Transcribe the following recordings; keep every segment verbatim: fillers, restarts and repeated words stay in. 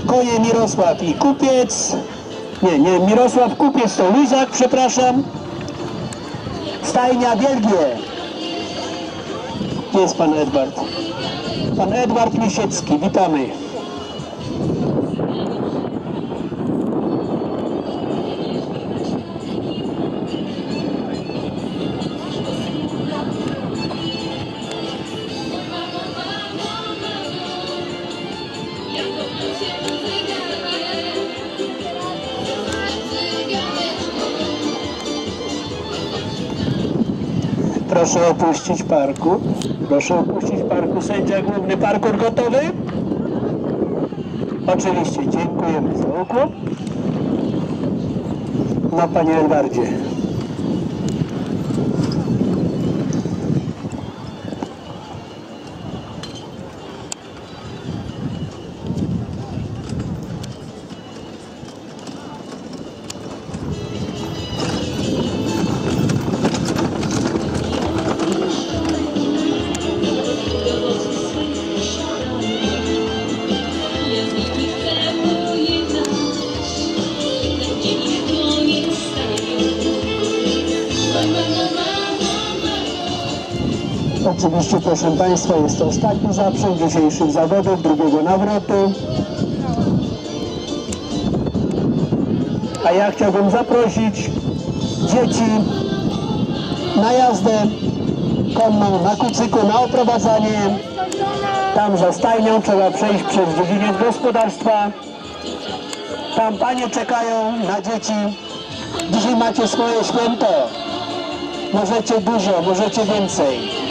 konie Mirosław i Kupiec. Nie, nie, Mirosław Kupiec to Luzak, przepraszam. Stajnia Wielgie. Gdzie jest pan Edward? Pan Edward Lisiecki, witamy. Proszę opuścić parku. Proszę opuścić parku. Sędzia główny, parkour gotowy? Oczywiście, dziękujemy za ukłon. No, panie Edwardzie. Oczywiście, proszę państwa, jest to ostatni zaprzęg dzisiejszych zawodów, drugiego nawrotu. A ja chciałbym zaprosić dzieci na jazdę konną, na kucyku, na oprowadzanie. Tam za stajnią trzeba przejść przez dziedziniec gospodarstwa. Tam panie czekają na dzieci. Dzisiaj macie swoje święto. Możecie dużo, możecie więcej.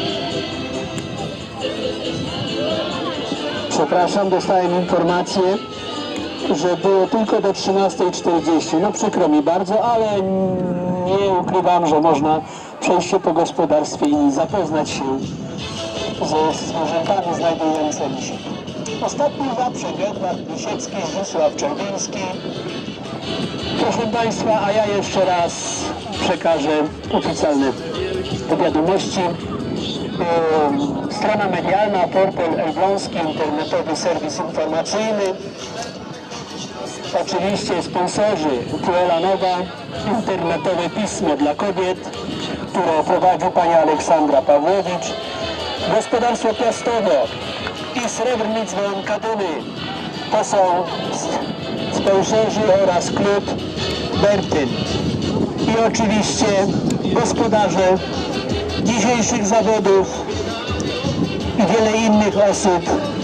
Przepraszam, dostałem informację, że było tylko do trzynastej czterdzieści. No przykro mi bardzo, ale nie ukrywam, że można przejść się po gospodarstwie i zapoznać się ze zwierzętami znajdującymi się. Ostatni zaprzęg Edward Lisiecki, Zdzisław Czerwiński. Proszę państwa, a ja jeszcze raz przekażę oficjalne wiadomości. Strona medialna, portal Elbląski, internetowy serwis informacyjny. Oczywiście sponsorzy Cruella Nowa, internetowe pismo dla kobiet, które prowadzi pani Aleksandra Pawłowicz. Gospodarstwo Piastowo i Srebrny Dzwon Kadyny. To są sponsorzy oraz klub Bertyn. I oczywiście gospodarze dzisiejszych zawodów i wiele innych osób.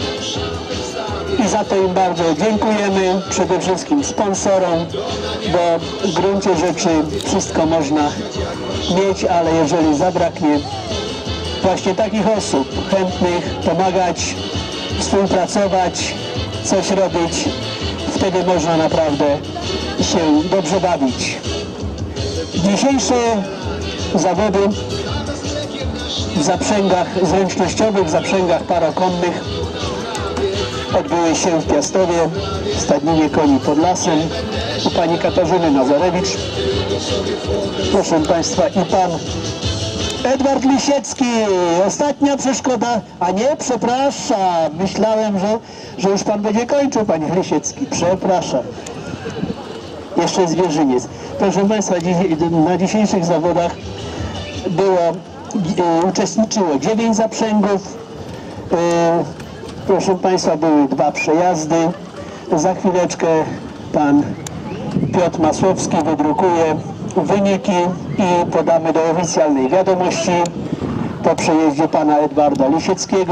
I za to im bardzo dziękujemy, przede wszystkim sponsorom, bo w gruncie rzeczy wszystko można mieć, ale jeżeli zabraknie właśnie takich osób chętnych pomagać, współpracować, coś robić, wtedy można naprawdę się dobrze bawić. Dzisiejsze zawody w zaprzęgach zręcznościowych, w zaprzęgach parokonnych odbyły się w Piastowie, w stadninie koni pod lasem, u pani Katarzyny Nazarewicz. Proszę państwa, i pan Edward Lisiecki, ostatnia przeszkoda, a nie, przepraszam, myślałem, że, że już pan będzie kończył, panie Lisiecki, przepraszam. Jeszcze zwierzyniec. Proszę państwa, na dzisiejszych zawodach było, e, uczestniczyło dziewięć zaprzęgów. E, proszę państwa, były dwa przejazdy. Za chwileczkę pan Piotr Masłowski wydrukuje wyniki i podamy do oficjalnej wiadomości po przejeździe pana Edwarda Lisieckiego.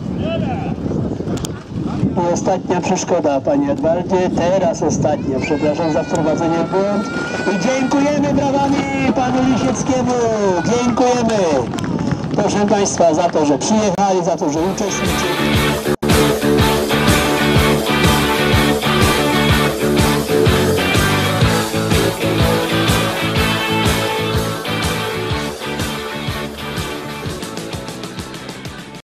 I ostatnia przeszkoda, panie Edwardzie, teraz ostatnia, przepraszam za wprowadzenie w błąd. I dziękujemy brawami panu Lisieckiemu, dziękujemy, proszę państwa, za to, że przyjechali, za to, że uczestniczyli.